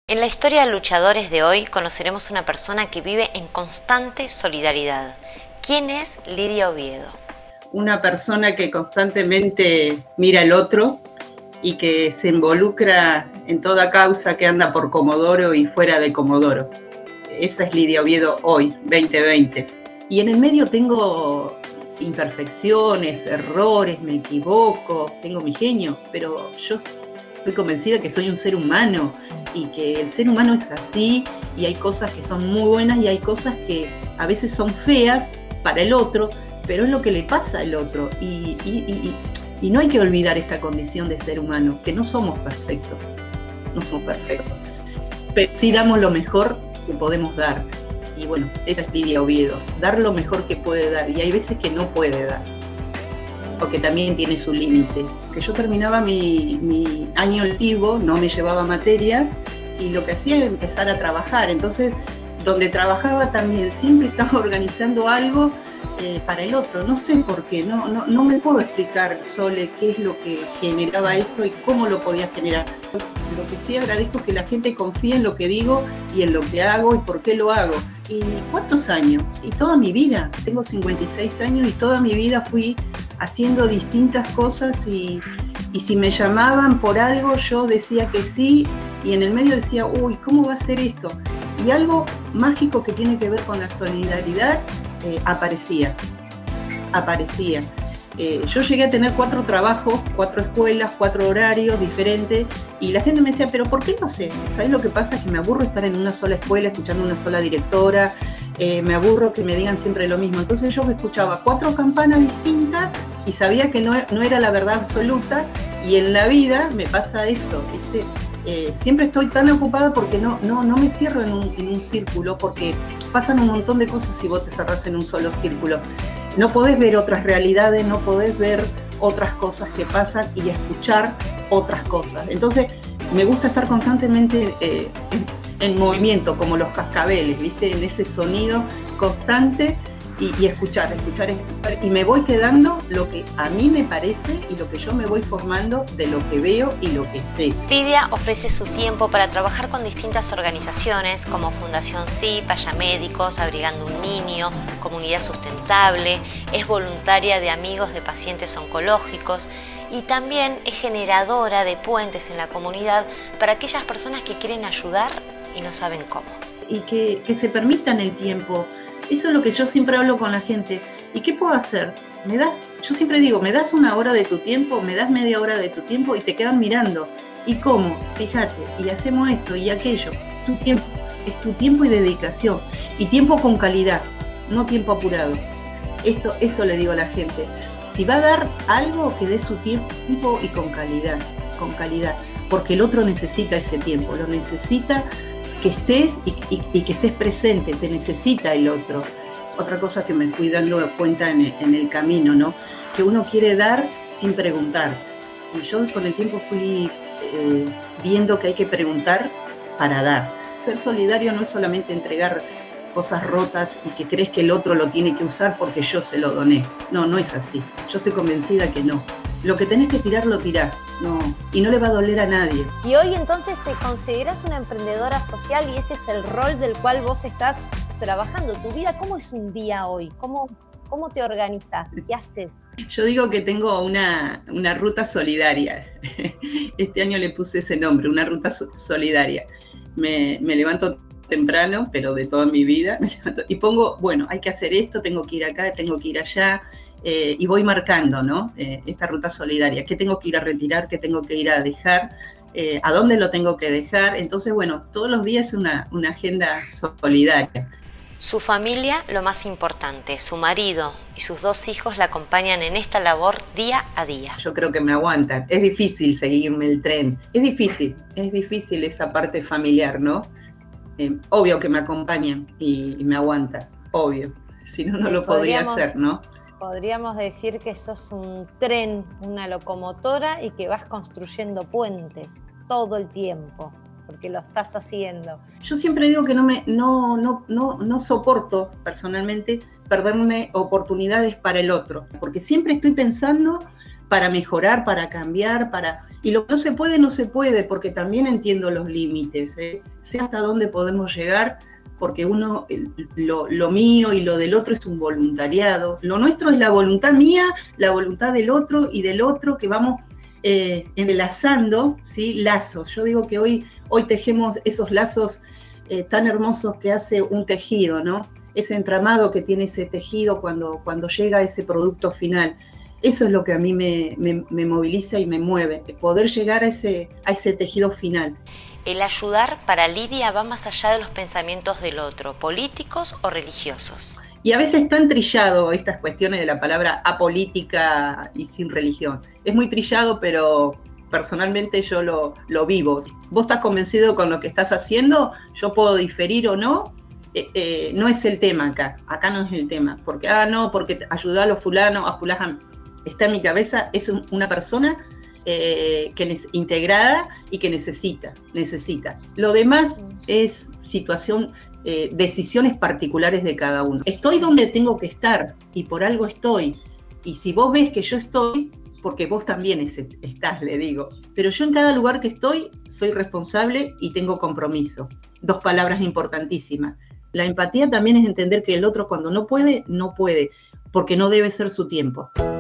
En la historia de luchadores de hoy conoceremos una persona que vive en constante solidaridad. ¿Quién es Lidia Oviedo? Una persona que constantemente mira al otro y que se involucra en toda causa que anda por Comodoro y fuera de Comodoro. Esa es Lidia Oviedo hoy, 2020. Y en el medio tengo imperfecciones, errores, me equivoco, tengo mi genio, pero yo estoy convencida que soy un ser humano y que el ser humano es así y hay cosas que son muy buenas y hay cosas que a veces son feas para el otro, pero es lo que le pasa al otro y no hay que olvidar esta condición de ser humano, que no somos perfectos, pero sí damos lo mejor que podemos dar. Y bueno, esa es Lidia Oviedo, dar lo mejor que puede dar, y hay veces que no puede dar, porque también tiene su límite. Que yo terminaba mi año lectivo, no me llevaba materias, y lo que hacía era empezar a trabajar. Entonces, donde trabajaba también siempre estaba organizando algo para el otro. No sé por qué, no me puedo explicar, Sole, qué es lo que generaba eso y cómo lo podía generar. Lo que sí agradezco es que la gente confíe en lo que digo y en lo que hago y por qué lo hago. ¿Y cuántos años? Y toda mi vida. Tengo 56 años y toda mi vida fui haciendo distintas cosas y si me llamaban por algo yo decía que sí y en el medio decía, uy, ¿cómo va a ser esto? Y algo mágico que tiene que ver con la solidaridad aparecía. Yo llegué a tener 4 trabajos, 4 escuelas, 4 horarios diferentes y la gente me decía, pero ¿por qué no sé? ¿Sabes lo que pasa? Es que me aburro estar en una sola escuela, escuchando una sola directora, me aburro que me digan siempre lo mismo. Entonces yo escuchaba 4 campanas distintas y sabía que no era la verdad absoluta y en la vida me pasa eso, ¿viste? Siempre estoy tan ocupada porque no me cierro en un círculo, porque pasan un montón de cosas si vos te cerrás en un solo círculo. No podés ver otras realidades, no podés ver otras cosas que pasan y escuchar otras cosas. Entonces, me gusta estar constantemente en movimiento, como los cascabeles, ¿viste? En ese sonido constante y escuchar. Y me voy quedando lo que a mí me parece y lo que yo me voy formando de lo que veo y lo que sé. Lidia ofrece su tiempo para trabajar con distintas organizaciones como Fundación Sí, Paya Médicos, Abrigando un Niño, Comunidad Sustentable, es voluntaria de Amigos de Pacientes Oncológicos y también es generadora de puentes en la comunidad para aquellas personas que quieren ayudar y no saben cómo. Y que se permitan el tiempo. Eso es lo que yo siempre hablo con la gente. ¿Y qué puedo hacer? Yo siempre digo, me das 1 hora de tu tiempo, me das media hora de tu tiempo y te quedan mirando. ¿Y cómo? Fíjate, y hacemos esto y aquello. Tu tiempo, es tu tiempo y dedicación. Y tiempo con calidad, no tiempo apurado. Esto le digo a la gente. Si va a dar algo, que dé su tiempo y con calidad. Porque el otro necesita ese tiempo, lo necesita que estés y que estés presente, te necesita el otro. Otra cosa que me fui dando cuenta en el camino, ¿no? Que uno quiere dar sin preguntar. Y yo con el tiempo fui viendo que hay que preguntar para dar. Ser solidario no es solamente entregar cosas rotas y que crees que el otro lo tiene que usar porque yo se lo doné. No es así. Yo estoy convencida que no. Lo que tenés que tirar, lo tirás. Y no le va a doler a nadie. Y hoy entonces te consideras una emprendedora social y ese es el rol del cual vos estás trabajando. ¿Tu vida cómo es un día hoy? ¿Cómo te organizás? ¿Qué haces? Yo digo que tengo una ruta solidaria. Este año le puse ese nombre, una ruta solidaria. Me levanto temprano, pero de toda mi vida, y pongo, bueno, hay que hacer esto, tengo que ir acá, tengo que ir allá, y voy marcando, ¿no? Esta ruta solidaria, qué tengo que ir a retirar, qué tengo que ir a dejar, a dónde lo tengo que dejar. Entonces, bueno, todos los días es una agenda solidaria. Su familia, lo más importante, su marido y sus 2 hijos la acompañan en esta labor día a día. Yo creo que me aguantan. Es difícil seguirme el tren. Es difícil esa parte familiar, ¿no? Obvio que me acompañan y me aguantan, obvio. Si no, no lo podría hacer, ¿no? Podríamos decir que sos un tren, una locomotora y que vas construyendo puentes todo el tiempo, porque lo estás haciendo. Yo siempre digo que no soporto personalmente perderme oportunidades para el otro, porque siempre estoy pensando para mejorar, para cambiar, y lo que no se puede, porque también entiendo los límites, sé hasta dónde podemos llegar, porque lo mío y lo del otro es un voluntariado. Lo nuestro es la voluntad mía, la voluntad del otro y del otro, que vamos enlazando, ¿sí? Lazos. Yo digo que hoy tejemos esos lazos tan hermosos que hace un tejido, ¿no? Ese entramado que tiene ese tejido cuando llega a ese producto final. Eso es lo que a mí me moviliza y me mueve, poder llegar a ese tejido final. El ayudar para Lidia va más allá de los pensamientos del otro, políticos o religiosos. Y a veces tan trillado estas cuestiones de la palabra apolítica y sin religión. Es muy trillado, pero personalmente yo lo vivo. Vos estás convencido con lo que estás haciendo, yo puedo diferir o no, no es el tema acá no es el tema, porque porque ayudar a los fulanos, a fulano, está en mi cabeza, es una persona integrada y que necesita. Lo demás es situación, decisiones particulares de cada uno. Estoy donde tengo que estar y por algo estoy, y si vos ves que yo estoy, porque vos también estás, le digo. Pero yo en cada lugar que estoy, soy responsable y tengo compromiso. 2 palabras importantísimas. La empatía también es entender que el otro cuando no puede, porque no debe ser su tiempo.